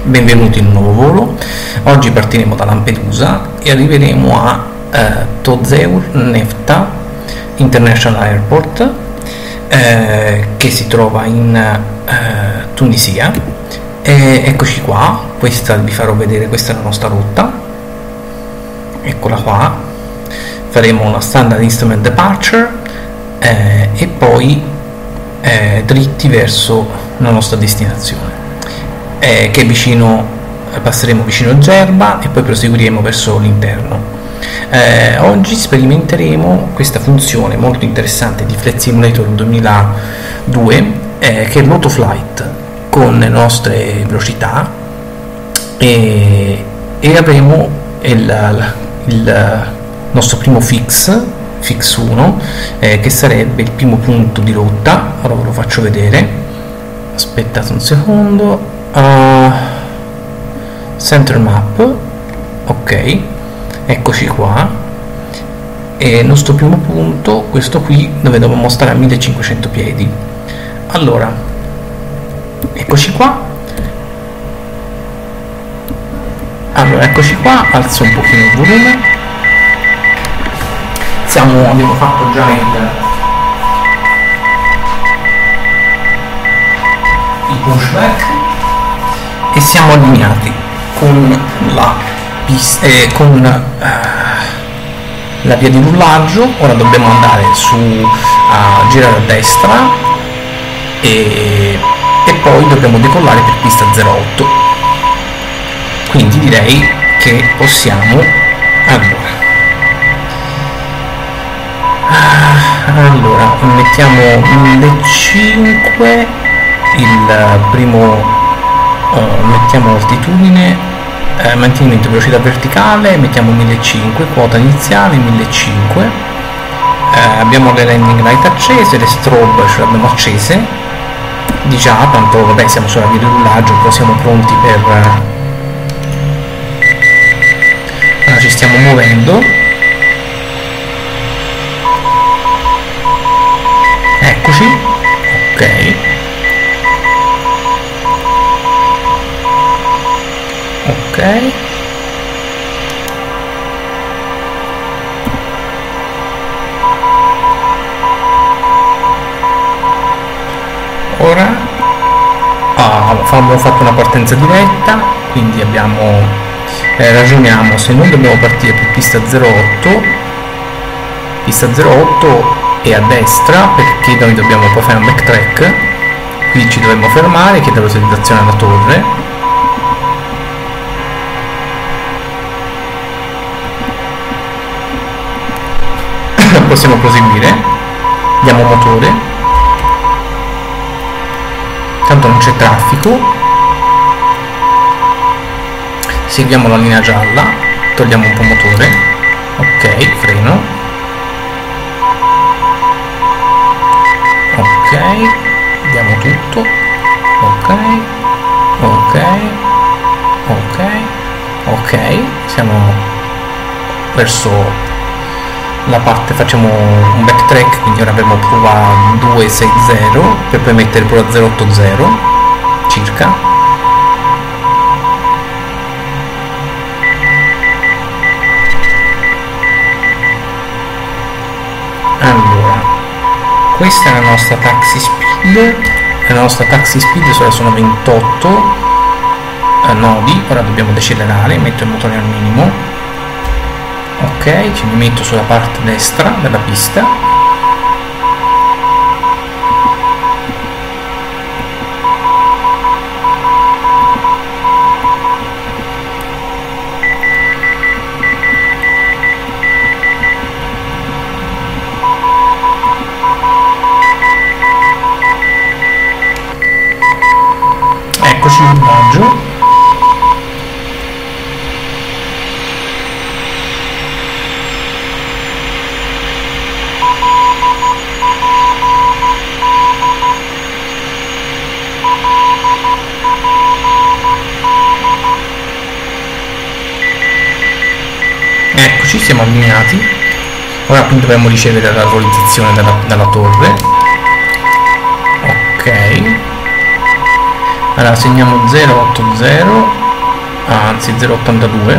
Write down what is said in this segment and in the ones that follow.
benvenuti in un nuovo volo. Oggi partiremo da Lampedusa e arriveremo a Tozeur Nefta International Airport, che si trova in Tunisia. Eccoci qua, questa vi farò vedere, questa è la nostra rotta, eccola qua. Faremo una standard instrument departure e poi dritti verso la nostra destinazione, che è vicino, passeremo vicino Gerba e poi proseguiremo verso l'interno. Oggi sperimenteremo questa funzione molto interessante di Flight Simulator 2002, che è l'Autoflight con le nostre velocità, e avremo il nostro primo fix 1, che sarebbe il primo punto di rotta. Ora ve lo faccio vedere, aspettate un secondo. Center map, ok, eccoci qua, e il nostro primo punto, questo qui, dove dobbiamo stare a 1500 piedi. Allora, eccoci qua, alzo un pochino il volume. Abbiamo fatto già il pushback e siamo allineati con la pista, con la via di rullaggio. Ora dobbiamo andare a girare a destra e poi dobbiamo decollare per pista 08, quindi direi che possiamo. Allora mettiamo 1500, il primo, mettiamo altitudine, mantenimento velocità verticale, mettiamo 1500, quota iniziale 1500, abbiamo le landing light accese, le strobe ce le abbiamo accese di già, tanto vabbè siamo sulla via di rullaggio, però siamo pronti per allora, ci stiamo muovendo. Eccoci, ok, ora abbiamo fatto una partenza diretta, quindi ragioniamo se non dobbiamo partire per pista 08 e a destra, perché noi dobbiamo poi fare un backtrack, qui ci dovremmo fermare, chiedere l'autorizzazione alla torre. Possiamo proseguire, diamo motore, tanto non c'è traffico, seguiamo la linea gialla, togliamo un po' motore, ok, freno, ok, diamo tutto, ok, siamo verso la parte, facciamo un backtrack, quindi ora avremo prova 260 per poi mettere prova 080 circa. Allora, questa è la nostra taxi speed, sono 28 nodi. Ora dobbiamo decelerare, metto il motore al minimo, ok, ci metto sulla parte destra della pista. Eccoci il viaggio. Eccoci, siamo allineati. Ora qui dovremmo ricevere l'autorizzazione dalla torre. Ok, Allora segniamo 080, anzi 082,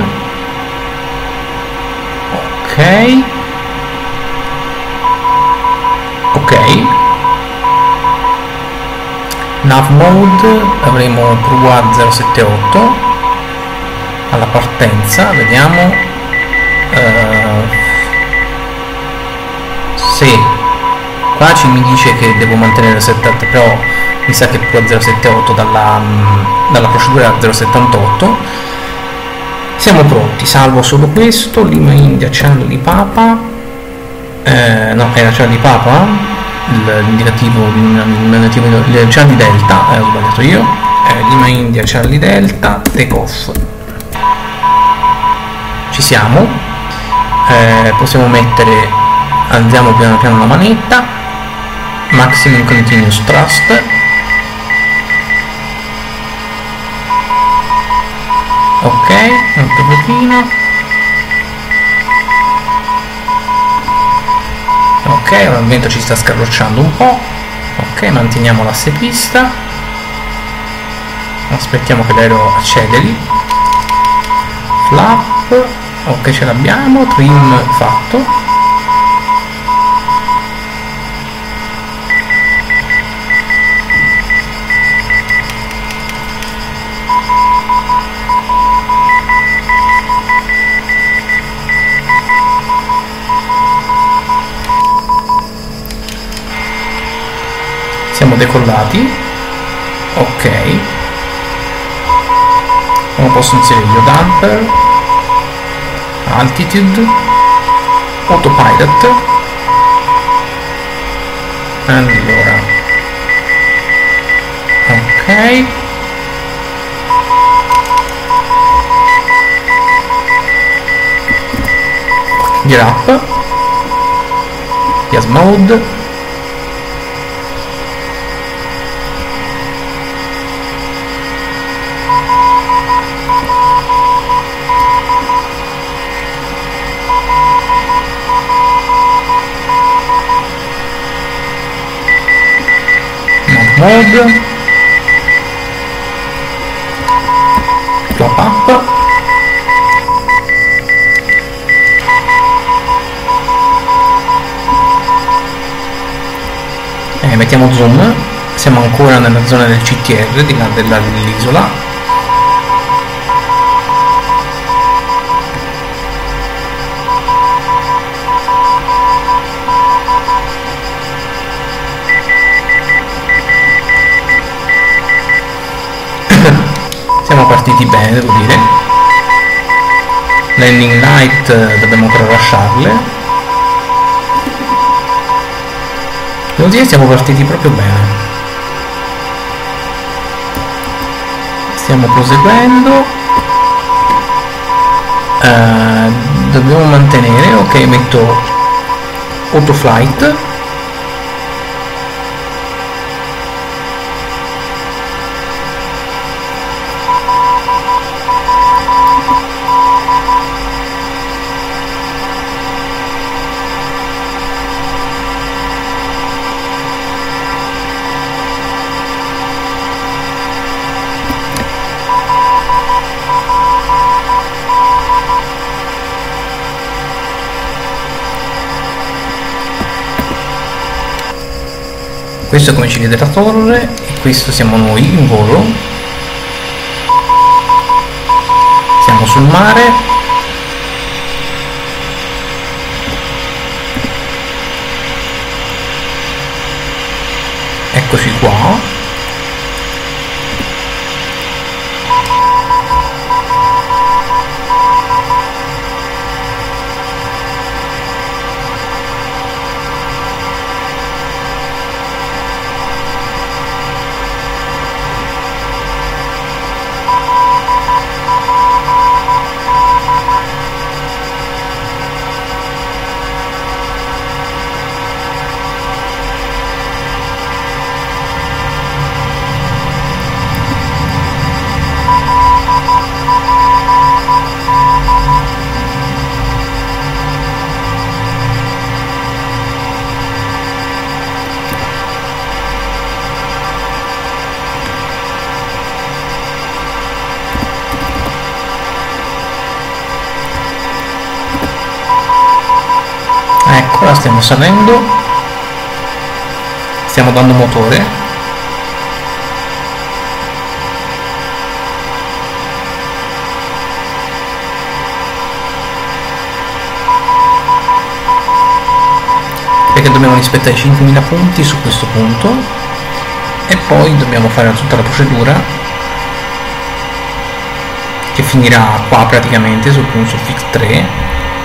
ok, nav mode avremo prua 078 alla partenza, vediamo se qua mi dice che devo mantenere 70, però mi sa che prua 078 dalla procedura 078. Siamo pronti, salvo solo questo, Lima India Charlie Papa, no, era Charlie Papa l'indicativo, il Charlie Delta, ho sbagliato io, Lima India Charlie Delta, take off. Ci siamo, possiamo mettere, alziamo piano piano la manetta, maximum continuous thrust, ok, un altro pochino, ok, ora il vento ci sta scarrocciando un po', ok, manteniamo l'asse pista, aspettiamo che l'aereo acceleri, flap, ok, ce l'abbiamo, trim fatto, siamo decollati, ok, ora posso inserire gli damper, altitude, autopilot, allora, ok, gear up, yes mode, mode, flap up, mettiamo zoom, siamo ancora nella zona del CTR di là dell'isola, siamo partiti bene, devo dire, landing light dobbiamo ancora lasciarle, devo dire siamo partiti proprio bene, stiamo proseguendo, dobbiamo mantenere, ok, metto autoflight, questo è come ci vede la torre e questo siamo noi in volo, siamo sul mare, eccoci qua, Eccola, stiamo salendo, stiamo dando motore. Perché dobbiamo rispettare i 5.000 punti su questo punto e poi dobbiamo fare tutta la procedura che finirà qua praticamente sul punto su fix 3.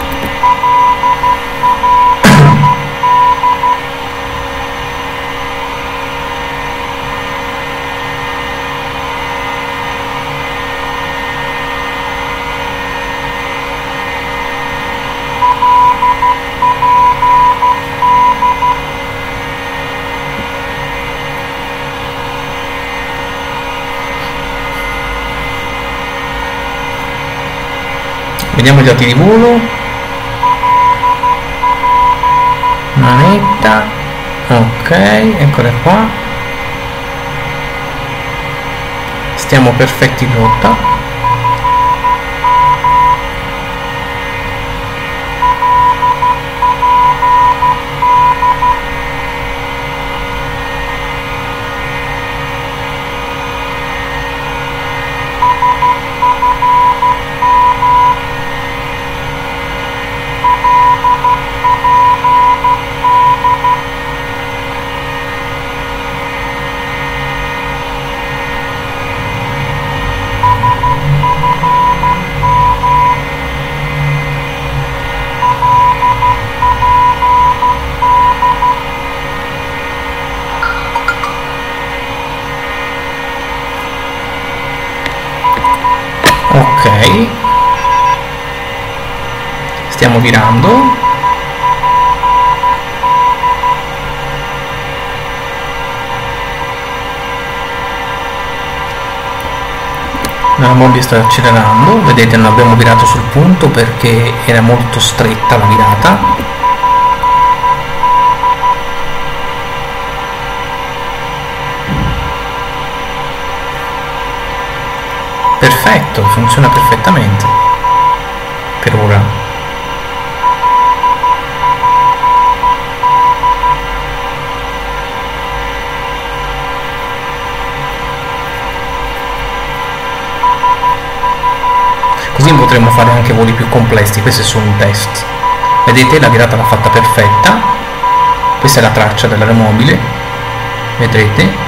Vediamo i dati di volo. Manetta, ok, eccole qua. Stiamo perfetti in rotta. Ok, stiamo virando. La Molly sta accelerando, vedete non abbiamo virato sul punto perché era molto stretta la virata. Perfetto, funziona perfettamente per ora. Così potremo fare anche voli più complessi, questo è solo un test. Vedete, la virata l'ha fatta perfetta. Questa è la traccia dell'aeromobile, vedrete.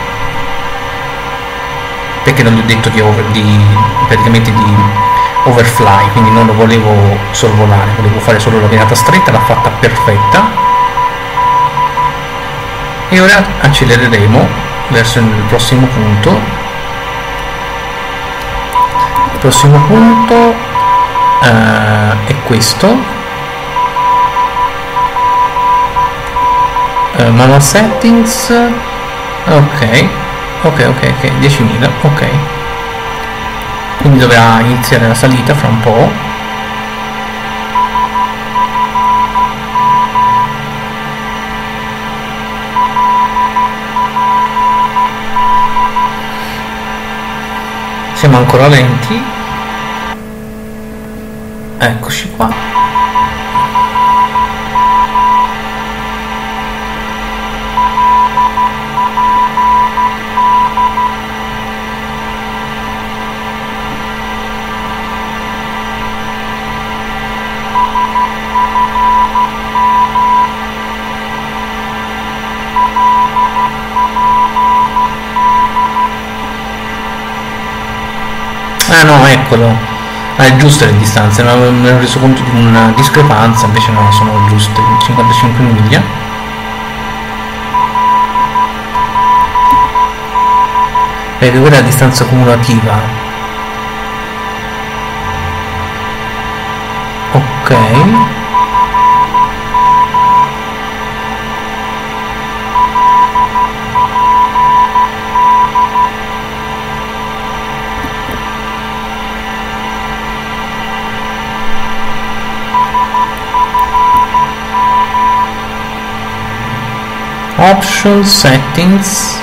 Perché non gli ho detto praticamente di overfly, quindi non lo volevo sorvolare, volevo fare solo la virata stretta, l'ha fatta perfetta. E ora accelereremo verso il prossimo punto. Il prossimo punto è questo. Manual settings, ok. Ok, 10.000, ok. Quindi dovrà iniziare la salita fra un po'. Siamo ancora lenti. Eccoci qua. Ah no, eccolo. Ah, è giusta le distanze, ma mi ero reso conto di una discrepanza, invece no, sono giuste, 55 miglia. Vedete, quella è la distanza cumulativa. Ok. Option settings,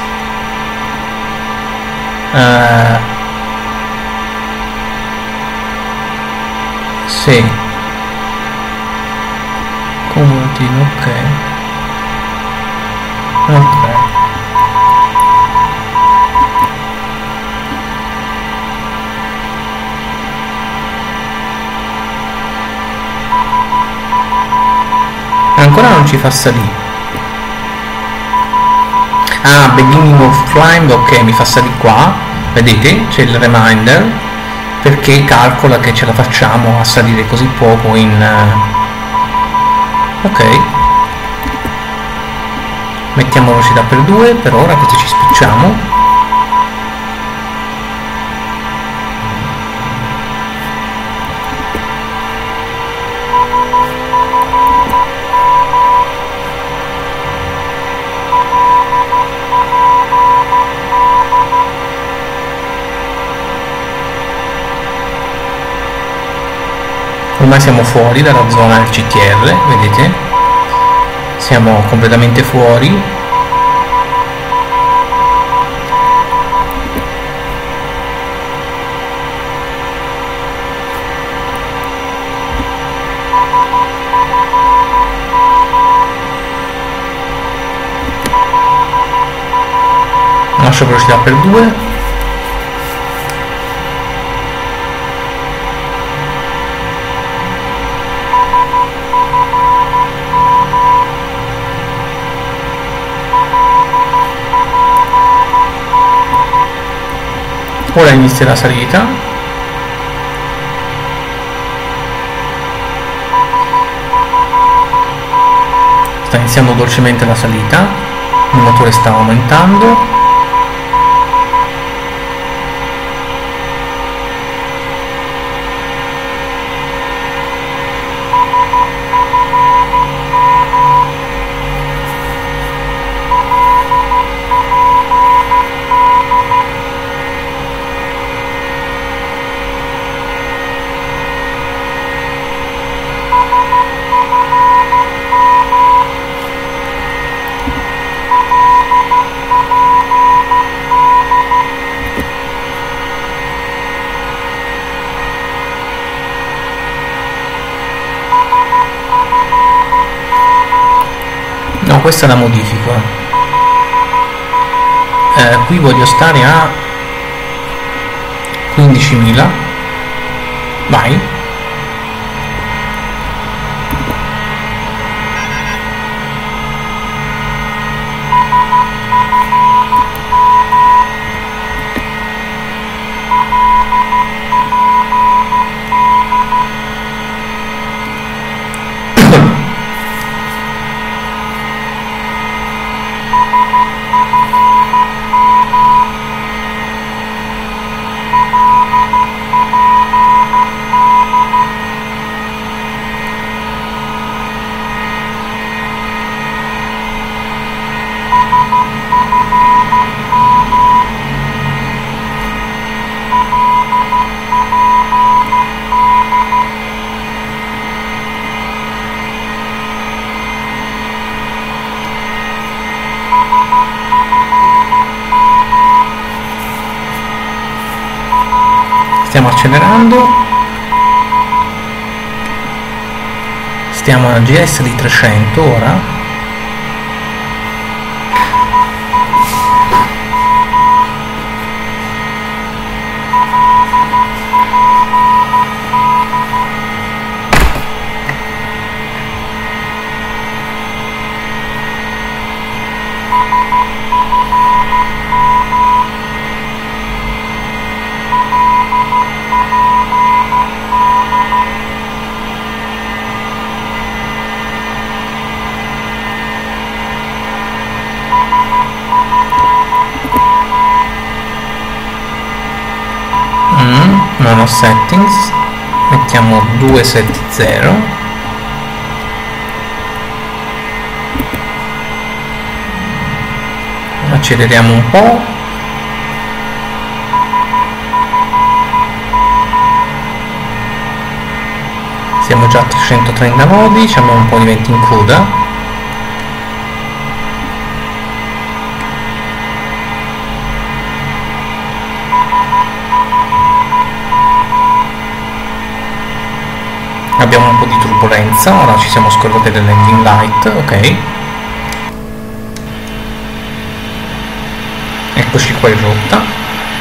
sì, cumulative, continuo, ok. Ok. Ancora non ci fa salire. Ah, beginning of climb, ok, mi fa salire qua, vedete? C'è il reminder, perché calcola che ce la facciamo a salire così poco in... ok. Mettiamo velocità per 2, per ora, così ci spicciamo. Ormai siamo fuori dalla zona del CTR, vedete? Siamo completamente fuori. Lascio velocità per 2. Ora inizia la salita. Sta iniziando dolcemente la salita, il motore sta aumentando. No, questa la modifico. Qui voglio stare a 15.000. Vai. Stiamo accelerando, stiamo a GS di 300 ora. Non ho settings, mettiamo 270, acceleriamo un po', siamo già a 330 nodi, abbiamo un po' di vento in coda. abbiamo un po' di turbolenza, ora ci siamo scordati del landing light, ok, eccoci qua in rotta.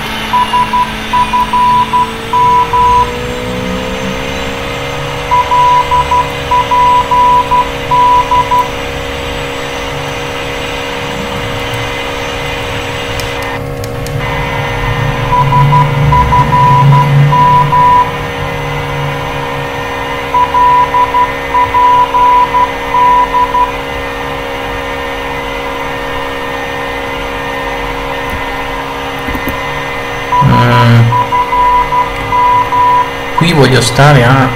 Qui voglio stare a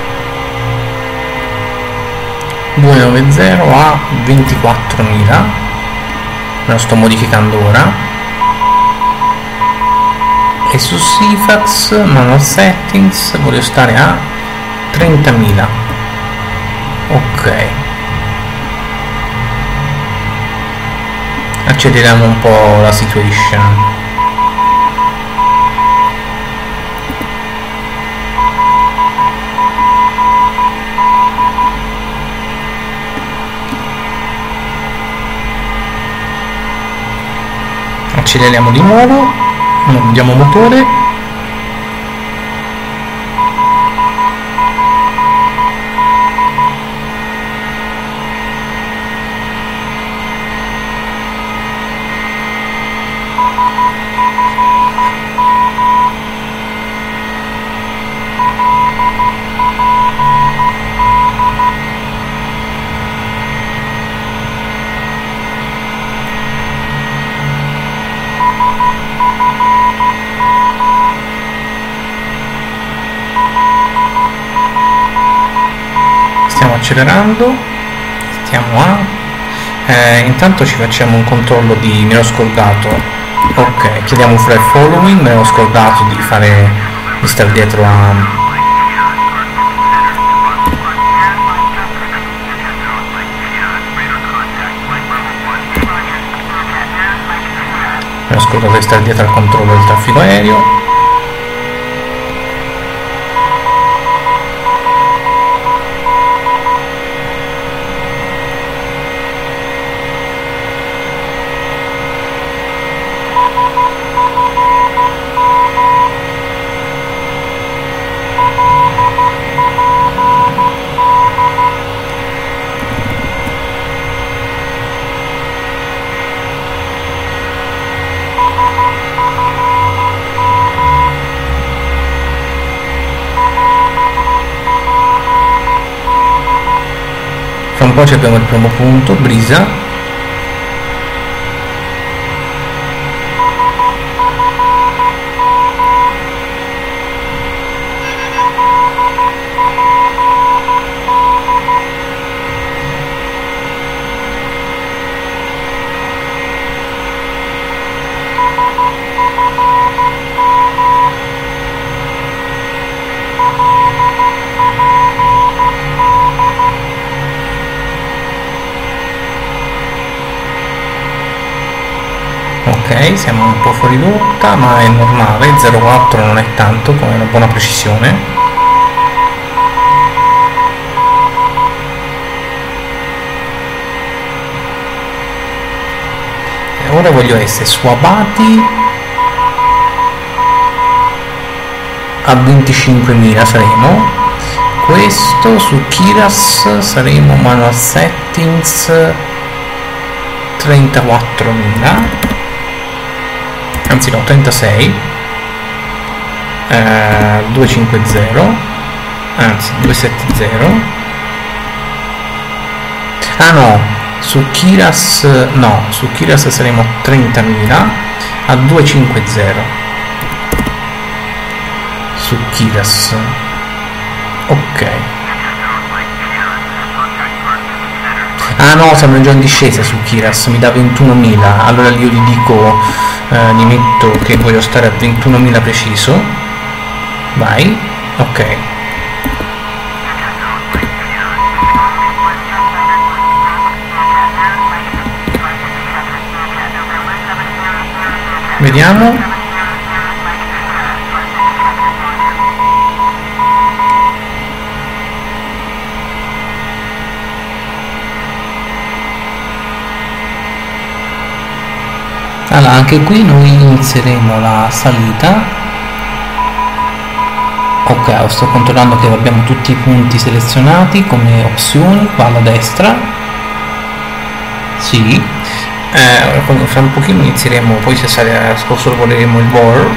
290 a 24.000, me lo sto modificando ora, e su Sifax manual settings voglio stare a 30.000. ok, acceleriamo un po' la situation. Acceleriamo di nuovo, diamo motore, accelerando, stiamo intanto ci facciamo un controllo di, me l'ho scordato, ok, chiediamo fly following, me l'ho scordato di fare, di stare dietro a, me l'ho scordato di stare dietro al controllo del traffico aereo. Un po' ci abbiamo il primo punto, Brisa. Ok, siamo un po' fuori rotta, ma è normale, 0,4 non è tanto, come una buona precisione. E ora voglio essere su Abati a 25.000 saremo, questo su Kiras saremo manual settings 34.000, anzi no, 36, 250, anzi 270, ah no, su Kiras no, su Kiras saremo 30.000 a 250 su Kiras, ok. Ah no, siamo già in discesa su Kiras, mi dà 21.000, allora io gli dico, gli metto che voglio stare a 21.000 preciso, vai, ok. Vediamo. Allora, anche qui noi inizieremo la salita. Ok, sto controllando che abbiamo tutti i punti selezionati come opzioni qua alla destra. Sì. Fra un pochino inizieremo, poi se sorvoleremo il Bor.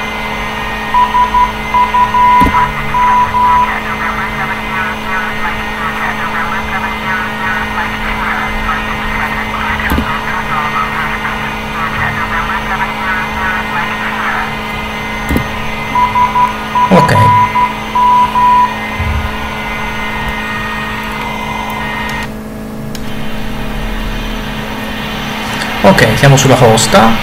Ok. Ok, siamo sulla costa.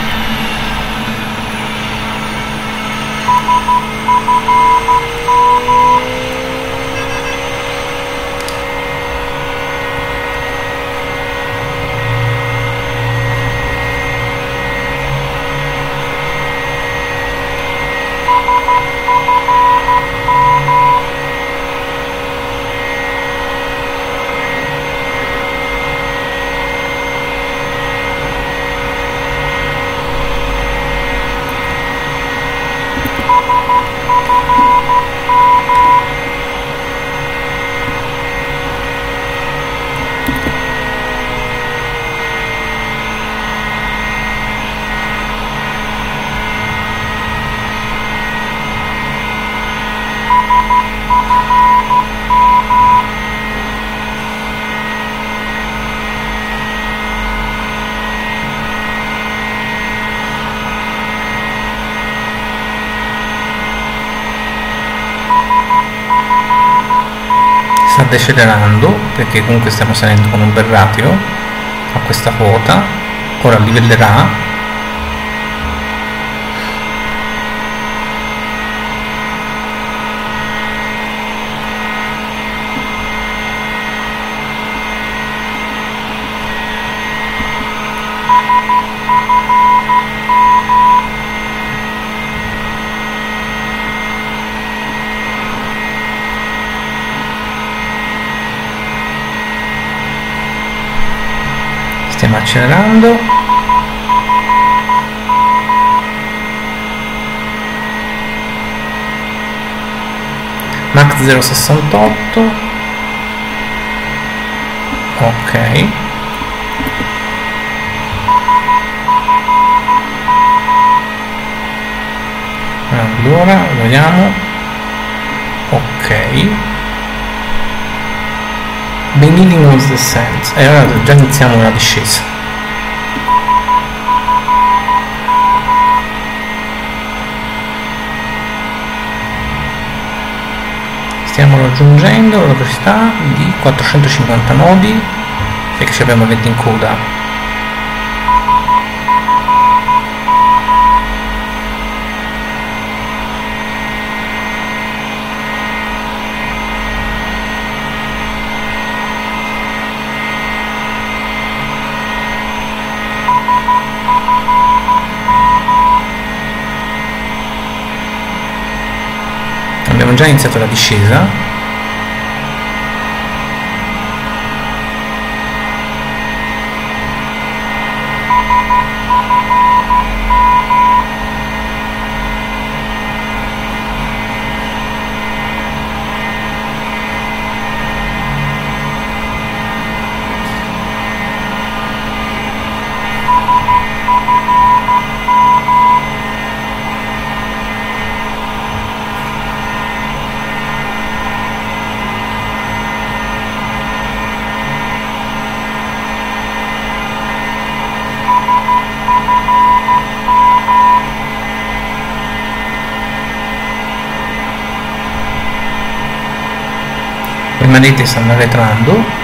Sta decelerando perché comunque stiamo salendo con un bel ratio a questa quota. Ora livellerà. Stiamo accelerando. Max 0,68. Ok. Allora vediamo. Ok. Beginning of descent. E allora già iniziamo la discesa. Stiamo raggiungendo la velocità di 450 nodi perché ci abbiamo 20 in coda. Abbiamo già iniziato la discesa. Rimanete, stanno arretrando.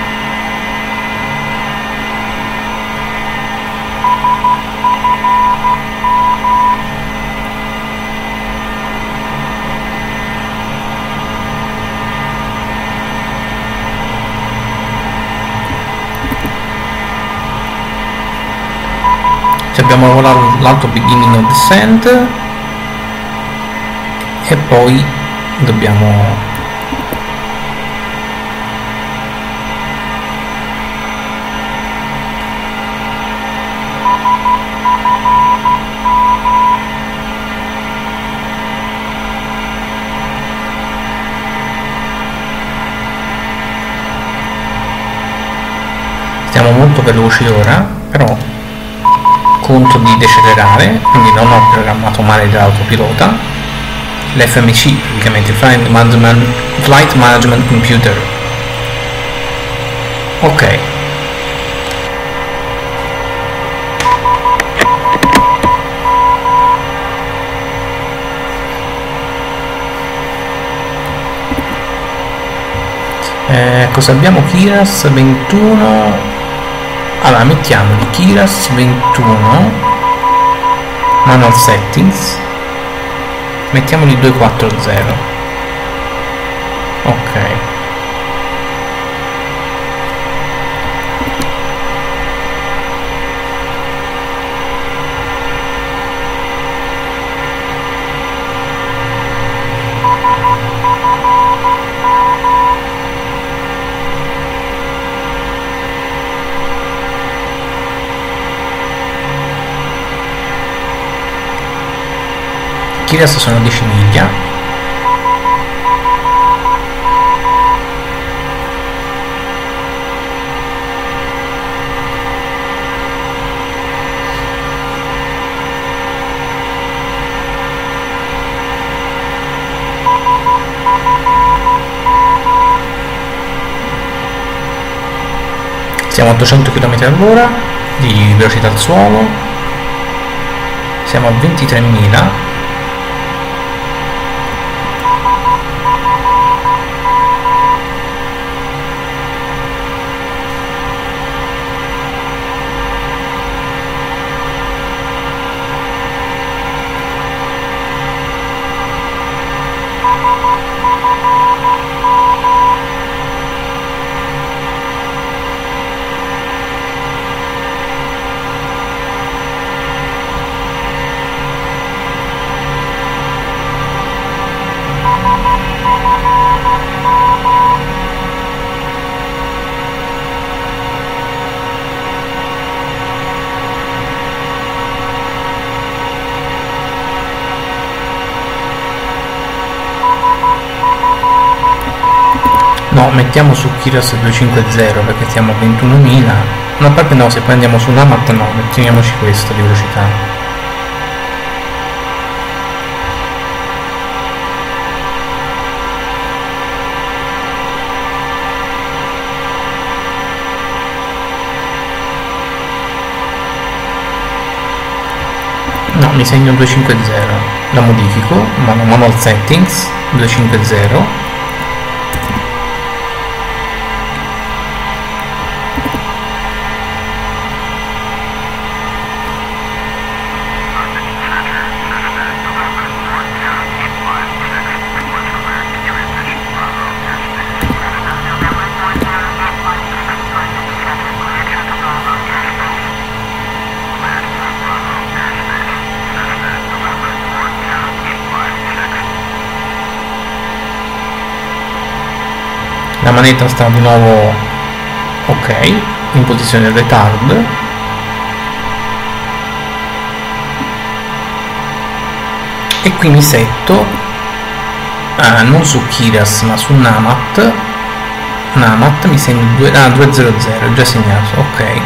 Abbiamo lavorato l'alto beginning of descent e poi dobbiamo siamo molto veloci ora, però conto di decelerare, quindi non ho programmato male l'autopilota. L'FMC, praticamente Flight Management Computer. Ok. Cosa abbiamo? Kiras 21. Allora mettiamoli Kiras 21 manual settings, mettiamoli 240. ok. Kiras sono 10 miglia. Siamo a 200 km/h di velocità al suolo, siamo a 23.000. No, mettiamo su Kiras 250 perché siamo a 21.000. No, perché no, se poi andiamo su Namat no, mettiamoci questo di velocità. No, mi segno 250, la modifico, manual settings 250. La manetta sta di nuovo ok, in posizione retard. E qui mi setto non su Kiras ma su Namat. Namat mi segno 200, è già segnato, ok.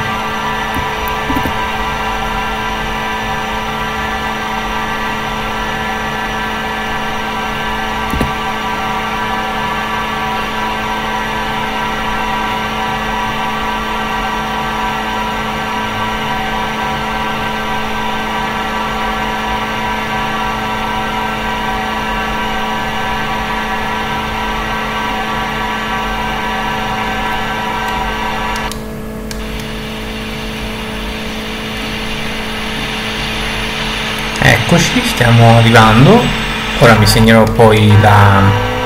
Eccoci, stiamo arrivando. Ora mi segnerò poi la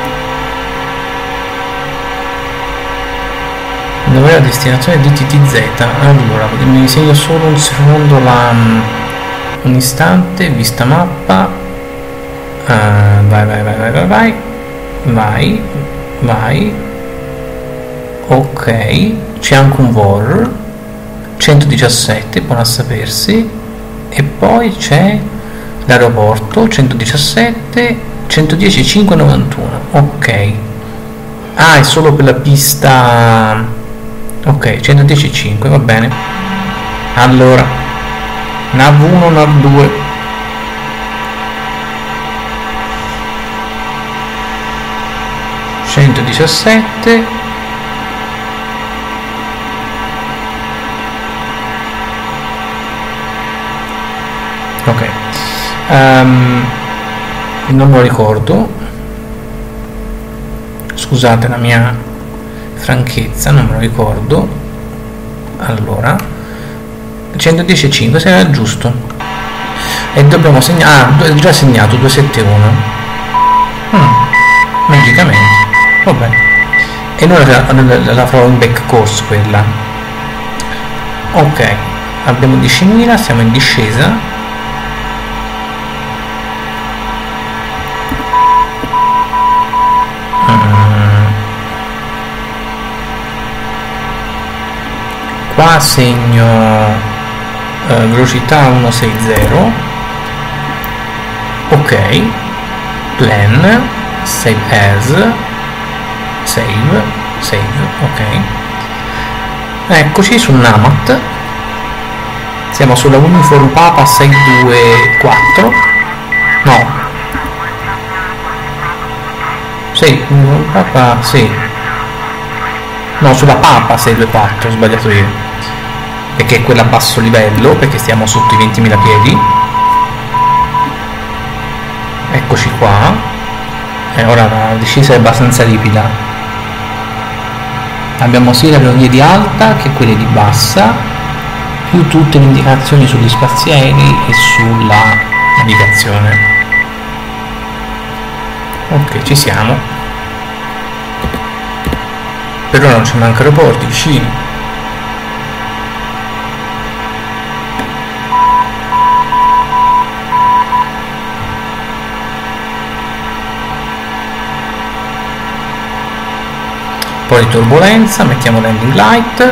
nuova destinazione DTTZ. Allora, mi segno solo un secondo un istante, vista mappa. Vai. Ok, c'è anche un VOR 117, buono a sapersi. E poi c'è l'aeroporto 117, 110 591. Ok. Ah, è solo per la pista Ok, 110,5, va bene. Allora, nav1, nav2. (117). Ok, non me lo ricordo, scusate la mia franchezza, non me lo ricordo. Allora 110,5 sarà giusto, e dobbiamo segnare, già segnato 271, magicamente, va bene. E noi la farò in back course quella. Ok, abbiamo 10.000, siamo in discesa. Qua segno velocità 160. Ok, plan, save as, save, ok. Eccoci su Namat, siamo sulla Uniform Papa 624, no, 6 Papa, sì, no, sulla Papa 624, ho sbagliato io, perché è quella a basso livello, perché stiamo sotto i 20.000 piedi. Eccoci qua, e ora la discesa è abbastanza ripida, abbiamo sia le velocie di alta che quelle di bassa, più tutte le indicazioni sugli spaziaerei e sulla navigazione. Ok, ci siamo, per ora non ci mancano aeroporti vicini. Poi di turbolenza, mettiamo landing light,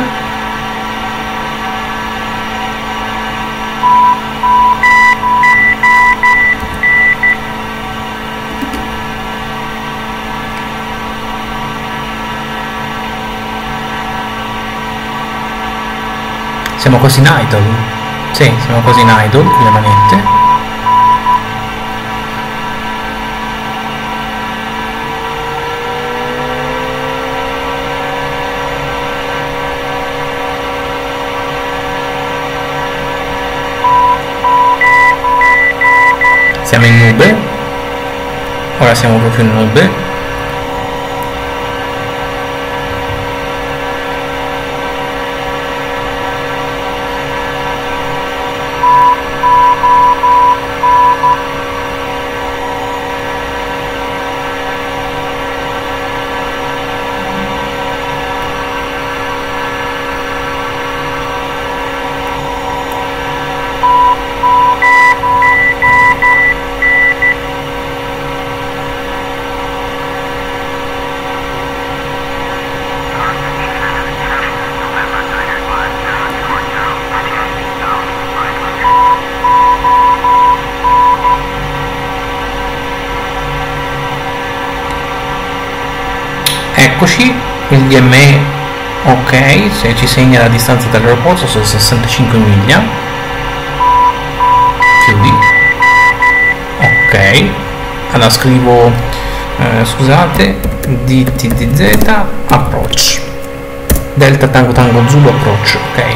siamo quasi in idle, sì, siamo quasi in idle con le manette. Siamo in nube, ora siamo proprio in nube. Eccoci, il DME ok, se ci segna la distanza dall'aeroporto sono 65 miglia, chiudi, ok. Allora scrivo scusate, DTDZ approach, Delta Tango Tango Zulu approach, ok.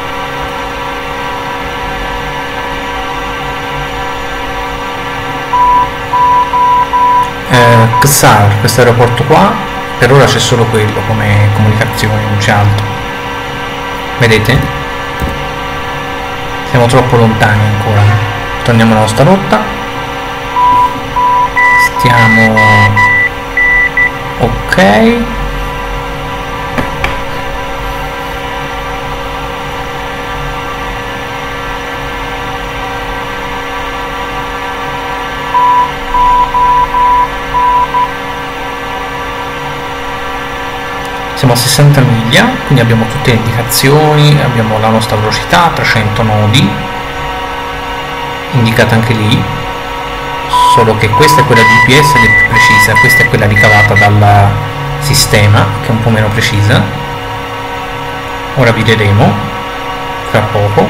XAR, questo aeroporto qua, per ora c'è solo quello come comunicazione, non c'è altro, vedete? Siamo troppo lontani ancora, torniamo alla nostra rotta, stiamo ok. Siamo a 60 miglia, quindi abbiamo tutte le indicazioni, abbiamo la nostra velocità, 300 nodi, indicata anche lì, solo che questa è quella GPS ed è più precisa, questa è quella ricavata dal sistema, che è un po' meno precisa. ora vedremo fra poco.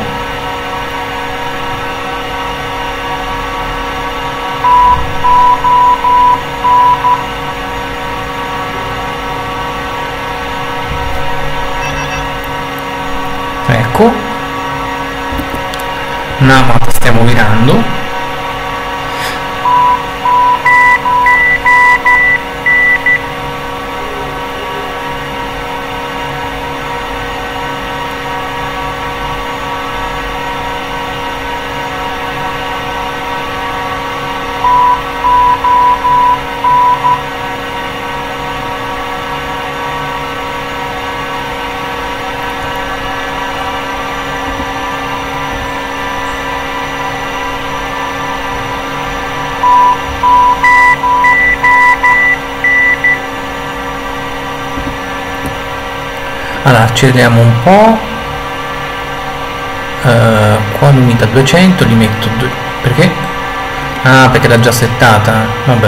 Ecco, Namat stiamo virando. Allora acceleriamo un po', qua limita a 200, li metto perché? Ah, perché l'ha già settata, vabbè.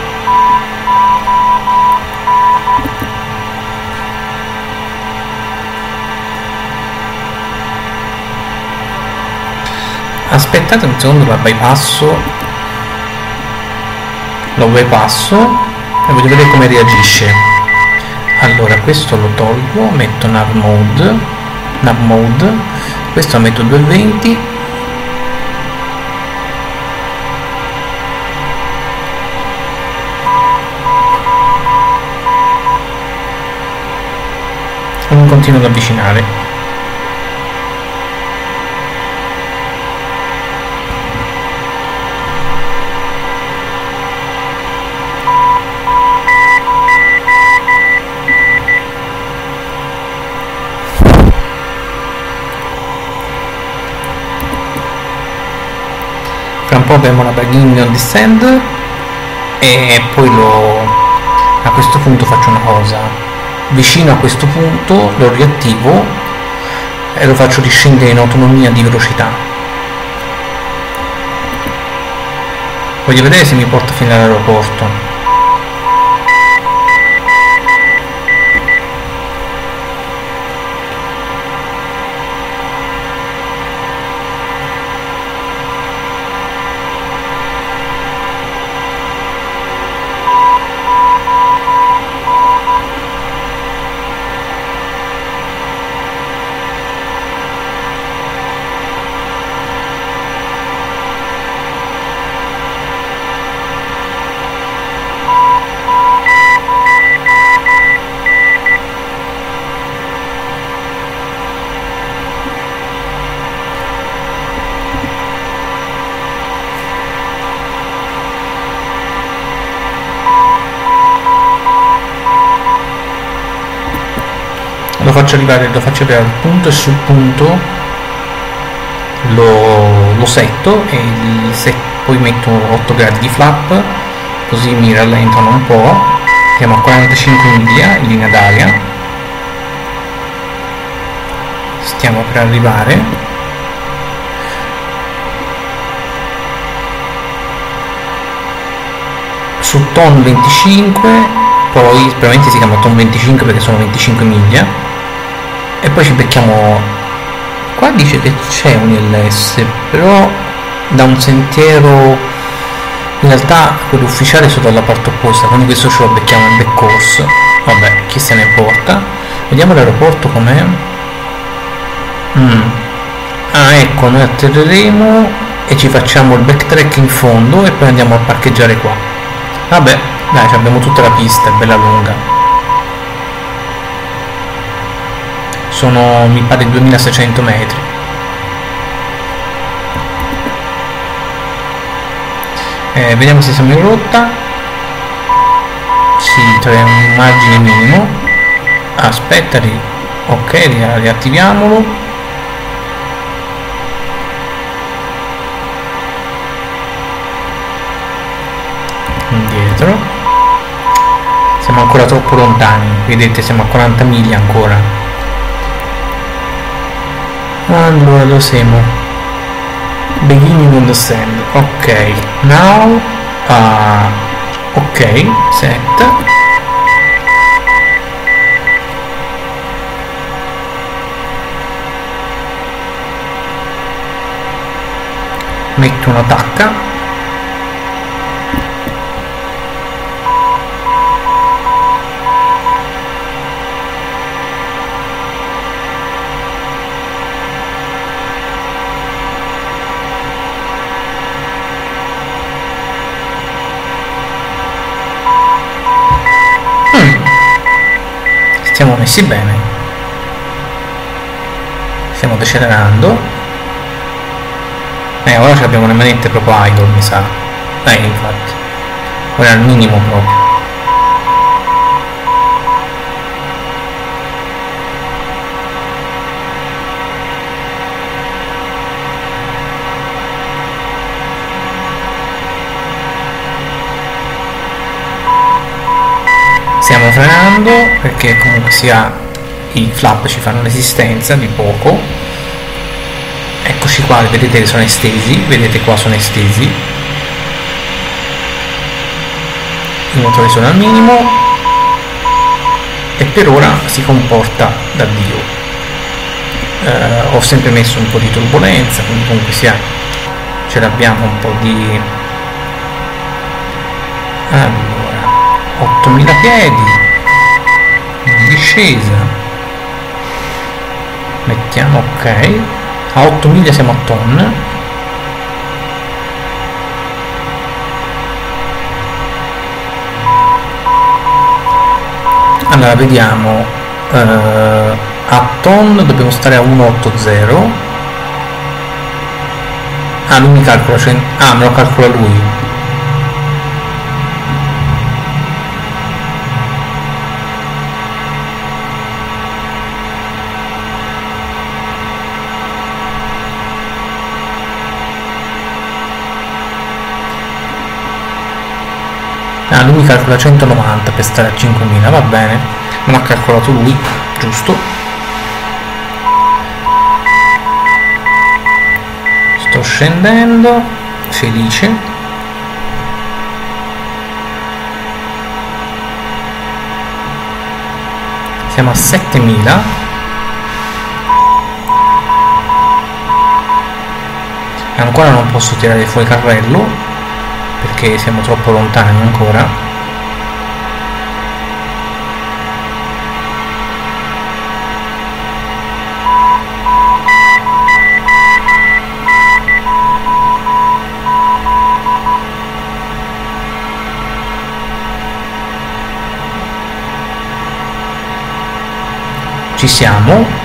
Aspettate un secondo, lo bypasso e voglio vedere come reagisce. Allora questo lo tolgo, metto nav mode, questo lo metto 220, e mi continuo ad avvicinare. Fra un po' avremo la beginning on descend e poi a questo punto faccio una cosa, vicino a questo punto lo riattivo e lo faccio riscendere in autonomia di velocità. Voglio vedere se mi porta fino all'aeroporto. Lo faccio arrivare al punto e sul punto lo setto e poi metto 8 gradi di flap, così mi rallentano un po'. Siamo a 45 miglia in linea d'aria, stiamo per arrivare. Su ton 25, poi probabilmente si chiama ton 25 perché sono 25 miglia. E poi ci becchiamo, qua dice che c'è un ILS, però da un sentiero, in realtà quello ufficiale è solo dalla parte opposta, quindi questo ce lo becchiamo in back course, vabbè, chi se ne importa. Vediamo l'aeroporto com'è. Ah, ecco, noi atterreremo e ci facciamo il backtrack in fondo e poi andiamo a parcheggiare qua. Vabbè, dai, abbiamo tutta la pista, è bella lunga. Sono, mi pare, 2600 metri. Vediamo se siamo in rotta. Sì, troviamo un margine minimo. Aspetta, ok, riattiviamolo. Indietro. Siamo ancora troppo lontani, vedete, siamo a 40 miglia ancora. Allora lo siamo, beginning on descend, ok, now, ok, set, metto una tacca, siamo messi bene, stiamo decelerando. Ora abbiamo le manette proprio idle, mi sa. Infatti ora è al minimo proprio. Stiamo frenando perché comunque sia i flap ci fanno resistenza di poco. Eccoci qua, vedete che sono estesi, vedete qua sono estesi, i motori sono al minimo e per ora si comporta da Dio. Ho sempre messo un po' di turbolenza, quindi comunque sia ce l'abbiamo un po' di... Allora, 8000 piedi in discesa, mettiamo ok. A 8 miglia siamo a Ton. Allora vediamo, a Ton dobbiamo stare a 180. Lui mi calcola, me lo calcola lui. Lui calcola 190 per stare a 5000, va bene, me l'ha calcolato lui, giusto. Sto scendendo, felice. Siamo a 7000. Ancora non posso tirare fuori il carrello perché siamo troppo lontani ancora. Ci siamo.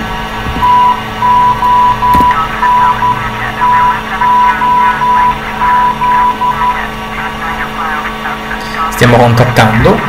Stiamo contattando.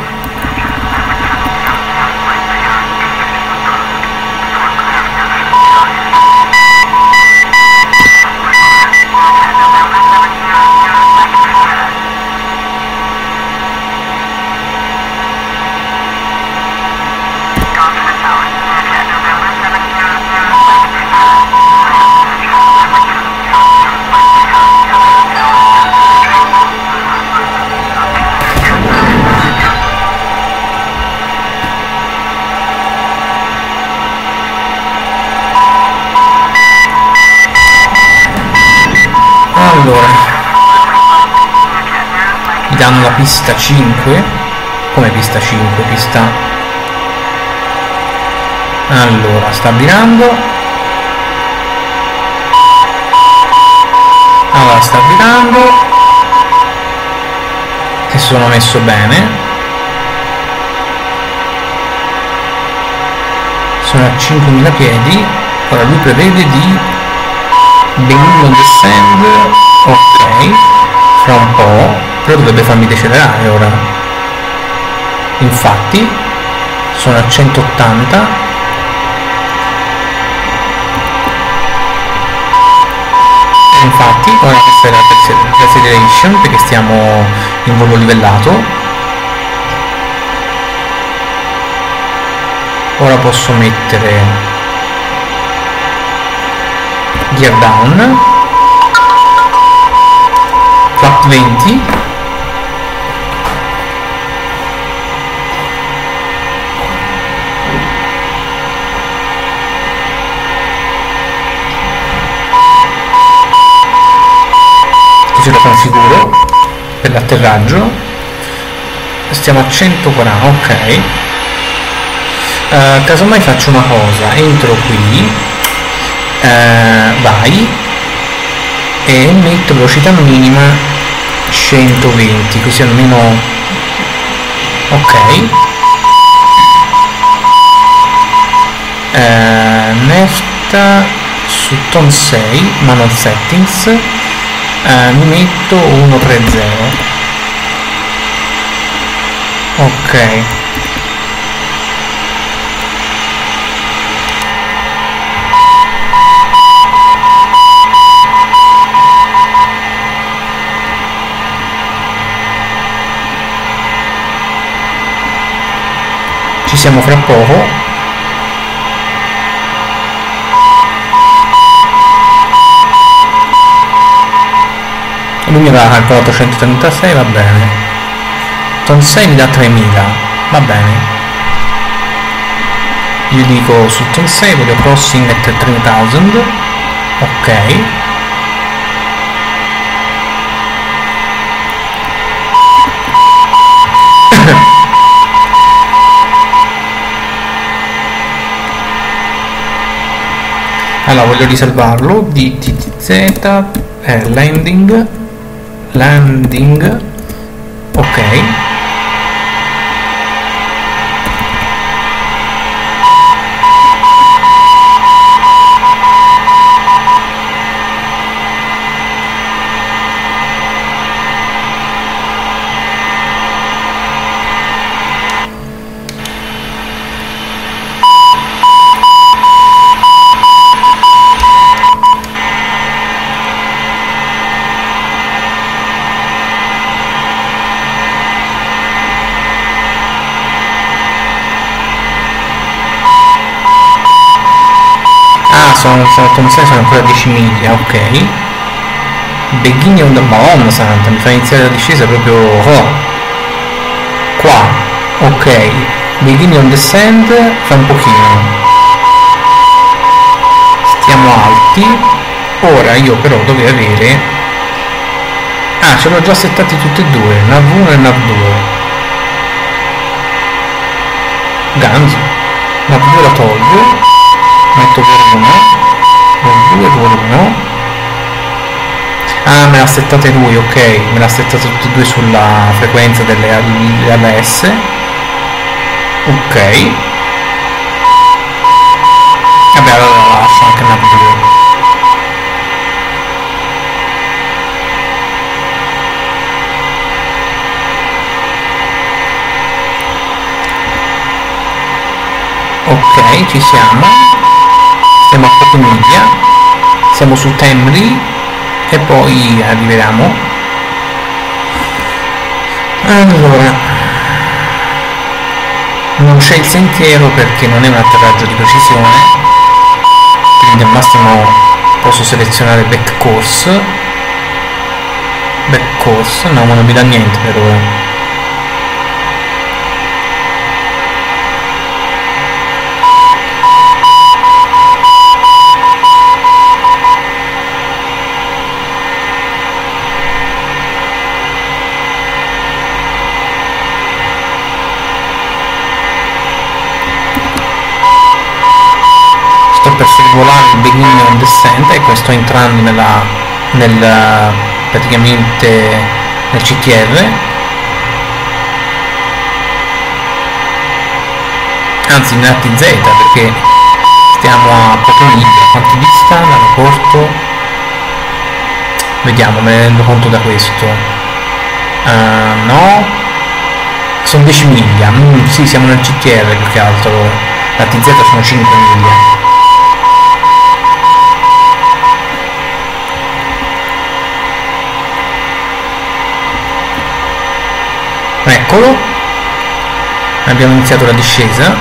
Allora, mi danno la pista 5. Come pista 5? Pista... Allora, sta virando. Allora, sta virando. E sono messo bene. Sono a 5000 piedi. Ora lui prevede di benigno descend, ok, fra un po', però dovrebbe farmi decelerare ora. Infatti sono a 180. Infatti ora questa è l'acceleration perché stiamo in volo livellato. Ora posso mettere gear down, flap 20, sono sicuro, per l'atterraggio. Stiamo a 140, ok. Casomai faccio una cosa, entro qui, vai, e metto velocità minima 120, così almeno, ok. Nefta su ton 6, manual settings, mi metto 130, ok. Ci siamo fra poco. Lui mi aveva calcolato 136, va bene. Ton 6 mi dà 3000, va bene. Io dico su ton 6 voglio crossing at 3000, ok. Allora voglio risalvarlo, DTZ, landing, ok. Sono ton 6, sono ancora 10 miglia, ok. Beginning on the Madonna santa, mi fa iniziare la discesa proprio qua, ok. Beginning on descent fa un pochino, stiamo alti. Ora io però dovrei avere, ce l'ho già settati tutti e due, nav1 e nav2. Ganzo, nav2 la tolgo, metto per 1, per 2, per 1. Me l'ha settate lui, ok, me l'ha settate tutte e due sulla frequenza delle ALS, ok. Vabbè, allora la lascio anche nav2. Ok, ci siamo a poche miglia, siamo su Temri e poi arriviamo. Allora, non c'è il sentiero perché non è un atterraggio di precisione, quindi al massimo posso selezionare back course, no, ma non mi dà niente per ora. Per volare il beginning on descent, e sto entrando praticamente nel CTR, anzi nella TZ, perché stiamo a poche miglia. Quanto dista l'aeroporto? Vediamo, me ne rendo conto da questo. No, sono 10 miglia. Sì, siamo nel CTR più che altro. La TZ sono 5 miglia. Eccolo, abbiamo iniziato la discesa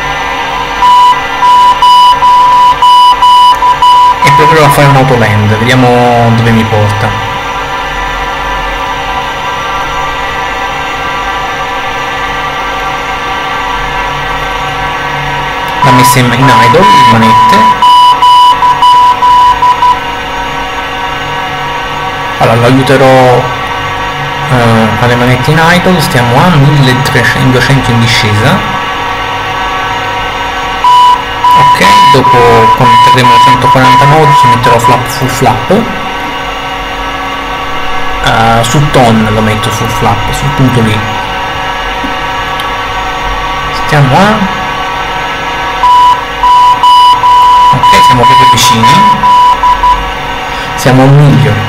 e proverò a fare un autoland, vediamo dove mi porta. L'ha messa in idle, le manette. Allora lo aiuterò alle manette in idle. Stiamo a 1200 in discesa. Ok, dopo quando metteremo 140 nodi ci metterò flap full flap. Su ton lo metto sul flap, sul punto lì. Stiamo a... ok, siamo proprio vicini. Siamo a 1.000.000.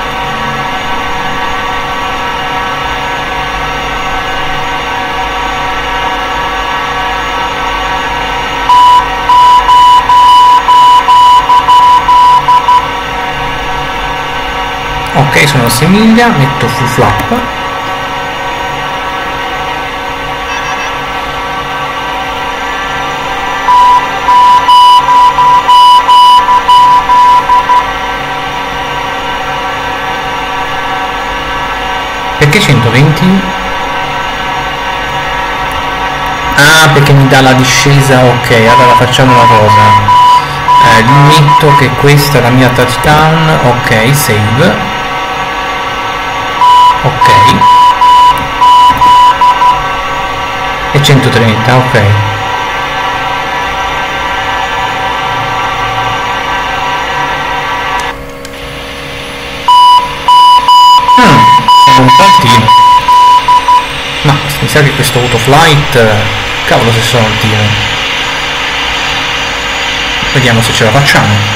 Ok, sono a 6 miglia, metto full flap. Perché 120? Ah, perché mi dà la discesa. Ok, allora facciamo una cosa. Gli metto che questa è la mia touchdown. Ok, save. Ok, e 130, ok. Siamo un po' altino. No, mi sa che questo autoflight, cavolo se sono altino. Vediamo se ce la facciamo.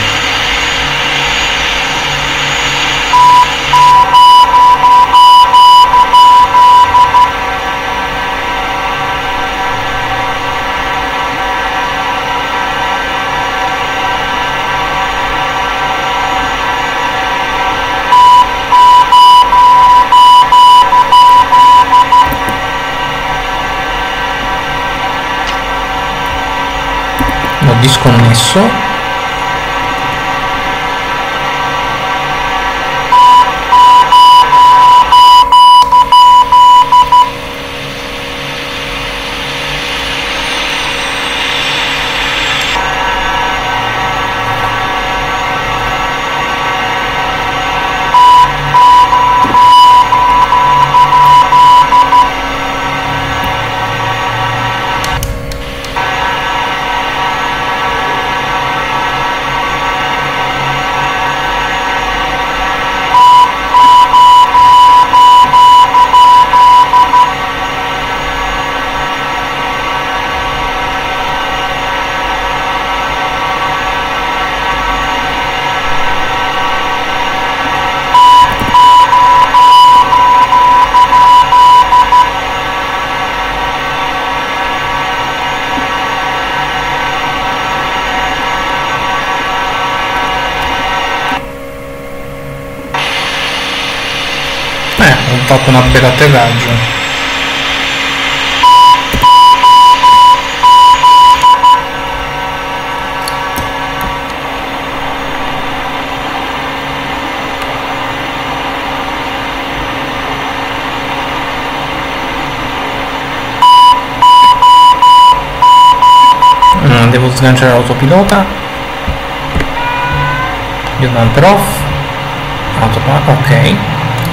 L'ho disconnesso. Ho fatto una bella atterraggio. Devo sganciare l'autopilota. Jumper off. Ok.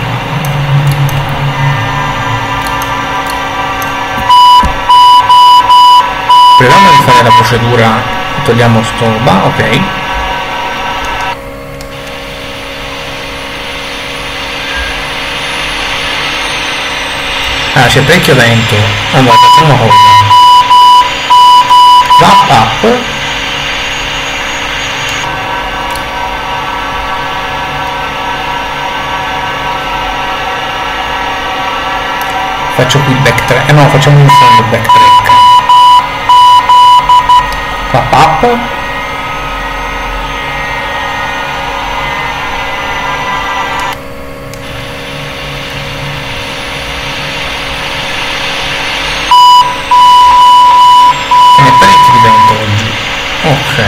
Proviamo a rifare la procedura, togliamo sto ok. Ah, c'è parecchio vento. Allora facciamo una cosa. Wrap up. Faccio qui il backtrack. No, facciamo un fondo backtrack. Wrap up. Ce n'è parecchio di vento oggi. Ok.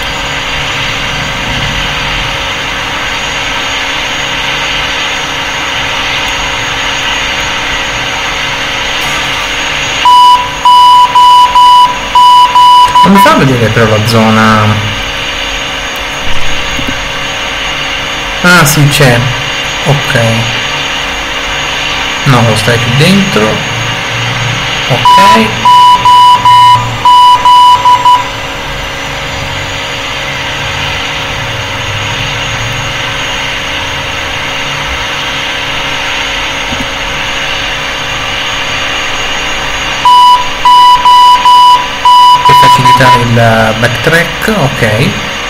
Non mi fa vedere però la zona. Ah sì, c'è. ok, no, lo stai più dentro, ok. Per facilitare il backtrack, ok.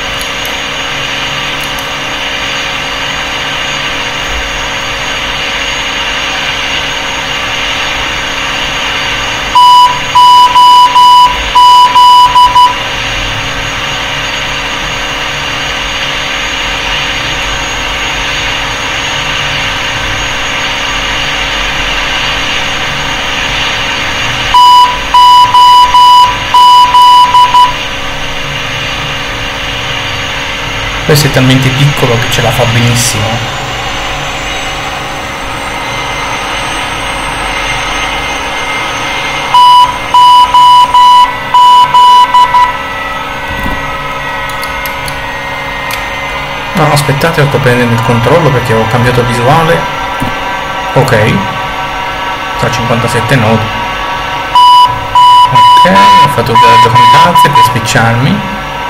Questo è talmente piccolo che ce la fa benissimo. No, aspettate, sto prendendo il controllo perché ho cambiato visuale. Ok, tra 57 nodi. Ok, ho fatto un viaggio kamikaze per spicciarmi.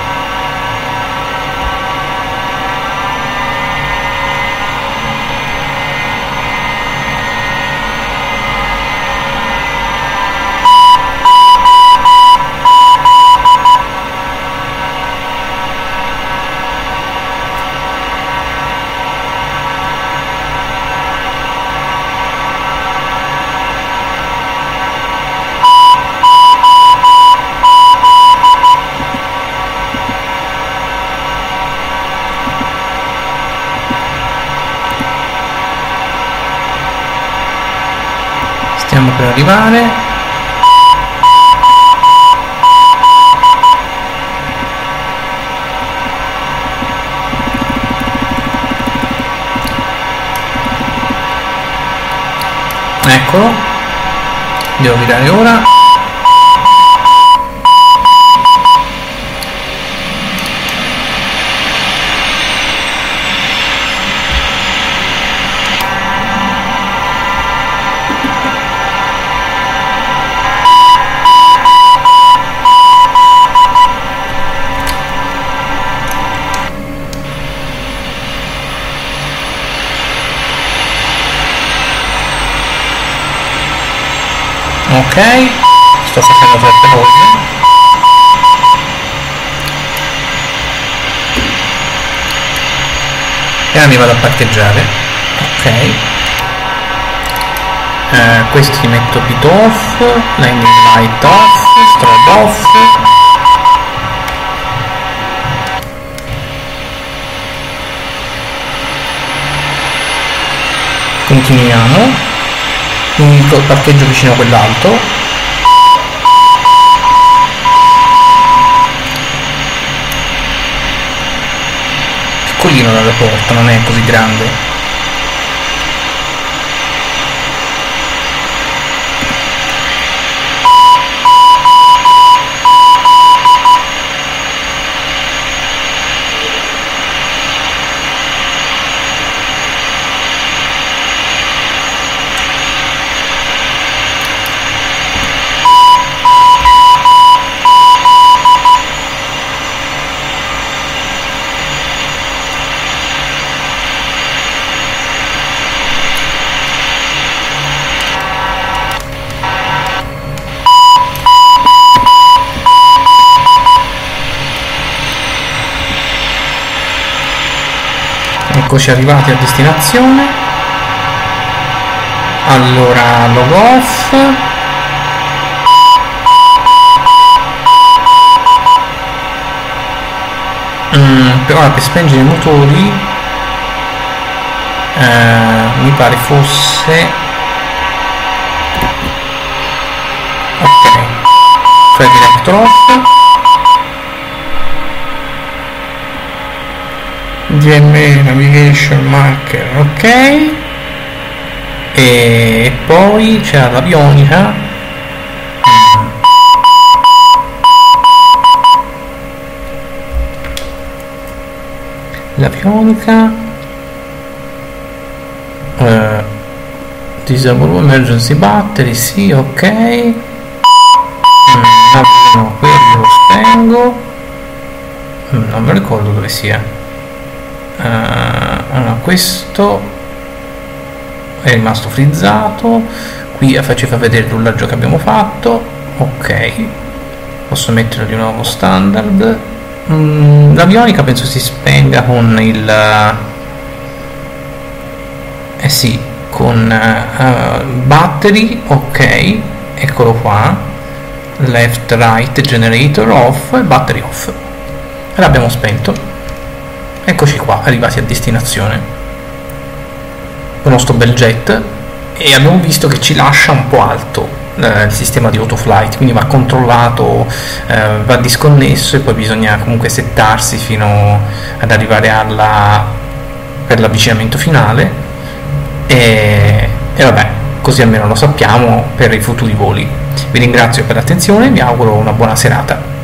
Stiamo per arrivare. Eccolo, devo virare ora. Ok, sto facendo troppe cose. E ora mi vado a parcheggiare. Ok, questi metto pit off, landing light off, strobe off. Continuiamo. Il parcheggio vicino a quell'altro. Piccolino l'aeroporto, non è così grande. Eccoci arrivati a destinazione. Allora, log off. Però per spengere i motori mi pare fosse ok, fai direct off. DME navigation marker, ok, e poi c'era l'avionica. Disable emergency battery, sì, ok. No, quello lo spengo. Non mi ricordo dove sia. Allora, questo è rimasto frizzato. Qui faceva vedere il rullaggio che abbiamo fatto. Ok, posso metterlo di nuovo standard. L'avionica penso si spenga con il sì, con battery. Ok, eccolo qua, left right generator off e battery off, e l'abbiamo spento. Eccoci qua, arrivati a destinazione con il nostro bel jet, e abbiamo visto che ci lascia un po' alto il sistema di autoflight, quindi va controllato, va disconnesso, e poi bisogna comunque settarsi fino ad arrivare per l'avvicinamento finale, e vabbè, così almeno lo sappiamo per i futuri voli. Vi ringrazio per l'attenzione e vi auguro una buona serata.